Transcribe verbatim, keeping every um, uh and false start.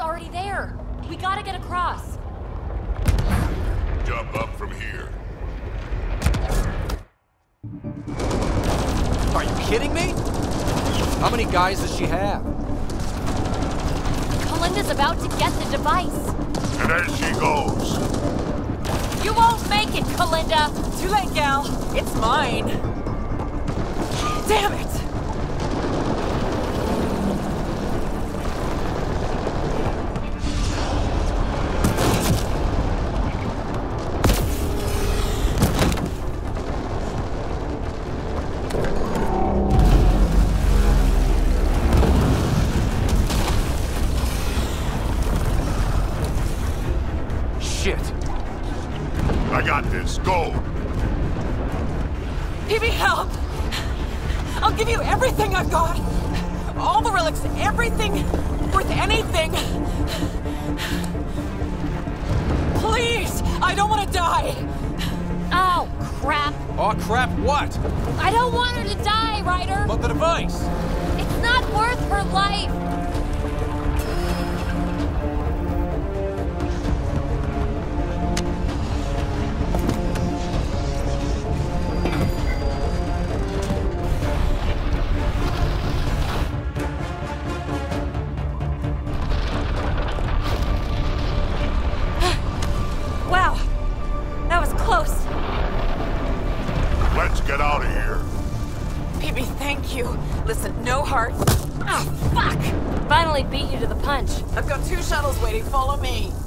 already there. We gotta get across. Jump up from here. Are you kidding me? How many guys does she have? Kalinda's about to get the device. And as she goes. You won't make it, Kalinda! Too late, gal. It's mine. Damn it! I got this. Go! Peebee, help! I'll give you everything I've got! All the relics, everything worth anything! Please! I don't want to die! Oh, crap. Oh, crap, what? I don't want her to die, Ryder! But the device! It's not worth her life! Wow, that was close. Let's get out of here. Peebee, thank you. Listen, no heart. Ah, fuck! Finally beat you to the punch. I've got two shuttles waiting. Follow me.